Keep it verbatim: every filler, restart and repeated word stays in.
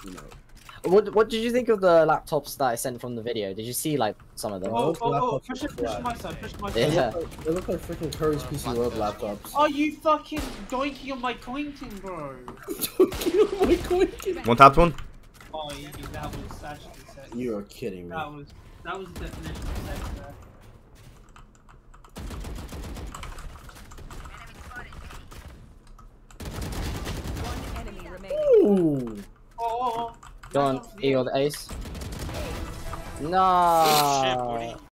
you know. What What did you think of the laptops that I sent from the video? Did you see like some of them? Oh, oh, oh, push it, push my side, push my side. Yeah. They look like freaking Curry's P C World laptops. Are you fucking doinking on my cointing, bro? Doinking on my cointing? One tapped one. Oh, yeah, that was actually sex. You are kidding me. That was, that was the definition of sex there. One enemy remaining. Ooh. Oh, oh, oh. Go on, Eagle the ace. No. Shit, buddy.